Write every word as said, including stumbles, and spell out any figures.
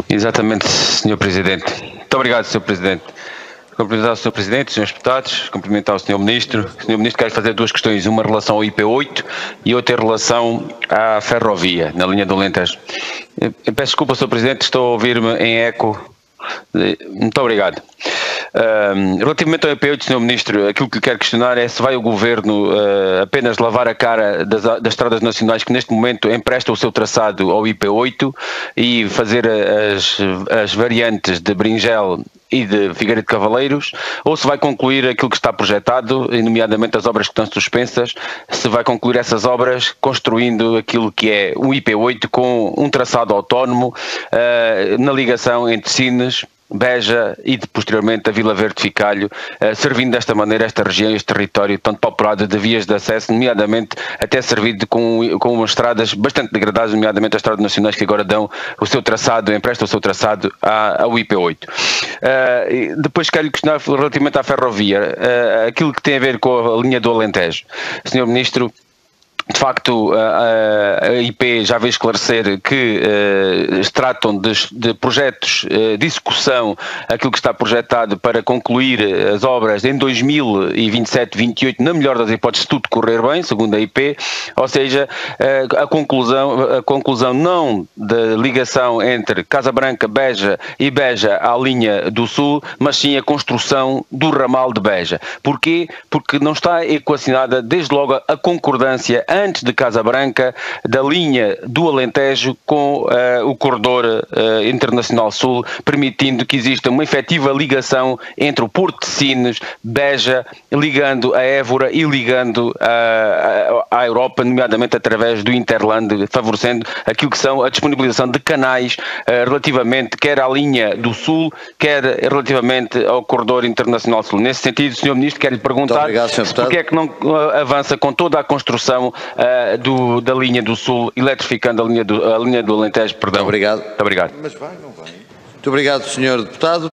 Exatamente, senhor Presidente. Muito obrigado, senhor Presidente. Cumprimentar o senhor Presidente, senhores deputados, cumprimentar o senhor Ministro. O senhor Ministro quer fazer duas questões, uma em relação ao I P oito e outra em relação à ferrovia, na linha do Alentejo. Eu peço desculpa, senhor Presidente, estou a ouvir-me em eco. Muito obrigado. Um, relativamente ao I P oito, senhor Ministro, aquilo que lhe quero questionar é se vai o Governo uh, apenas lavar a cara das, das estradas nacionais que neste momento emprestam o seu traçado ao I P oito e fazer as, as variantes de Bringel e de Figueira de Cavaleiros, ou se vai concluir aquilo que está projetado, nomeadamente as obras que estão suspensas, se vai concluir essas obras construindo aquilo que é um I P oito com um traçado autónomo uh, na ligação entre Sines, Beja e de, posteriormente a Vila Verde de Ficalho, eh, servindo desta maneira esta região, este território tão populado de vias de acesso, nomeadamente até servido com, com umas estradas bastante degradadas, nomeadamente as estradas nacionais que agora dão o seu traçado, emprestam o seu traçado à, ao I P oito. Uh, depois quero-lhe questionar relativamente à ferrovia, uh, aquilo que tem a ver com a linha do Alentejo. senhor Ministro, de facto, a, a I P já veio esclarecer que uh, se tratam de, de projetos uh, de execução, aquilo que está projetado para concluir as obras em dois mil e vinte e sete, vinte e oito, na melhor das hipóteses, se tudo correr bem, segundo a I P, ou seja, uh, a, conclusão, a conclusão não da ligação entre Casa Branca, Beja e Beja à linha do Sul, mas sim a construção do ramal de Beja. Porquê? Porque não está equacionada desde logo a concordância antes de Casa Branca, da linha do Alentejo com uh, o corredor uh, internacional sul, permitindo que exista uma efetiva ligação entre o Porto de Sines, Beja, ligando a Évora e ligando uh, à Europa, nomeadamente através do Interland, favorecendo aquilo que são a disponibilização de canais uh, relativamente quer à linha do Sul, quer relativamente ao corredor internacional sul. Nesse sentido, senhor Ministro, quero lhe perguntar porque é que não uh, avança com toda a construção Uh, do, da linha do Sul, eletrificando a linha do, a linha do Alentejo, perdão. Muito obrigado. Muito obrigado. Mas vai, não vai. Muito obrigado, senhor Deputado.